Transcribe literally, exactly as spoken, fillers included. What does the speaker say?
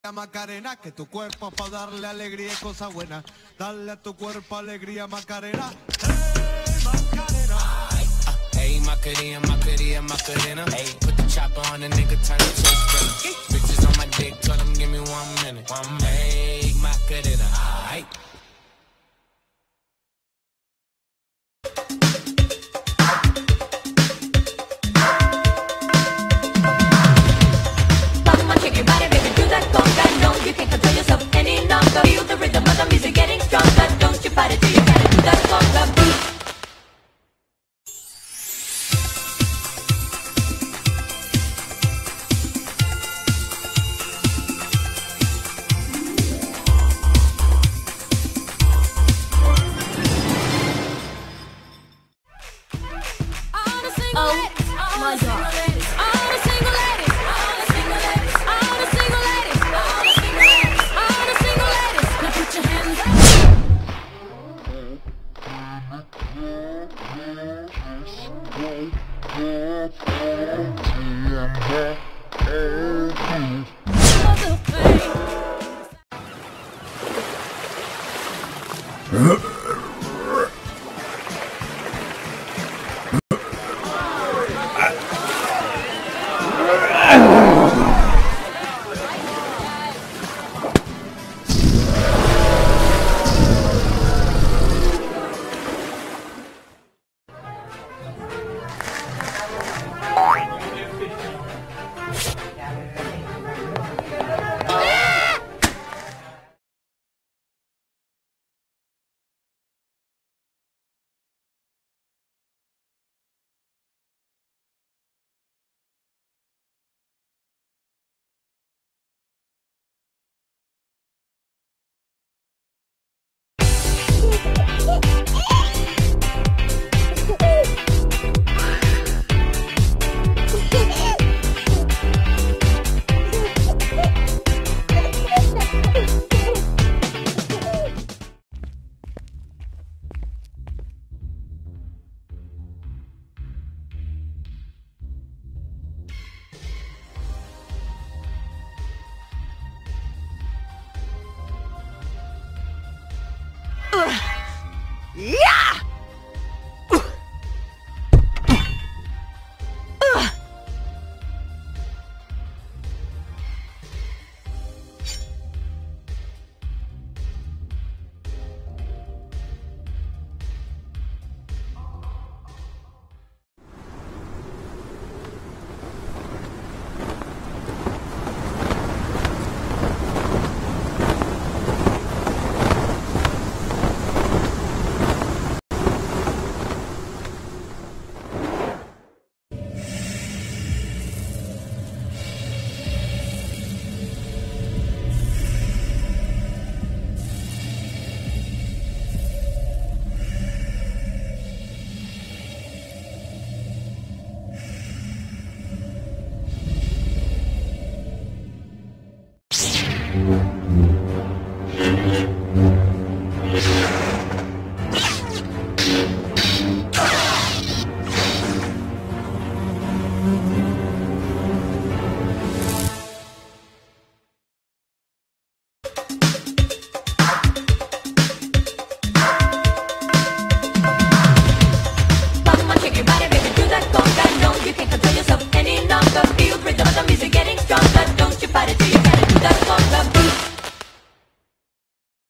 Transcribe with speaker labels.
Speaker 1: Macarena, que tu cuerpo pa' darle alegría y cosa buena. Dale a tu cuerpo alegría, Macarena. Hey, Macarena.
Speaker 2: Uh, hey, Macarena, Macarena, Macarena. Hey, put the chopper on the nigga, turn it to a sprinter. Bitches on my dick, tell them give me one minute. One minute. Hey, Macarena. Aight.
Speaker 3: You can't control yourself any longer. Feel the rhythm of the music getting stronger. Don't you fight it till you get it to that conga beat.
Speaker 4: Oh my God.
Speaker 5: Yeah.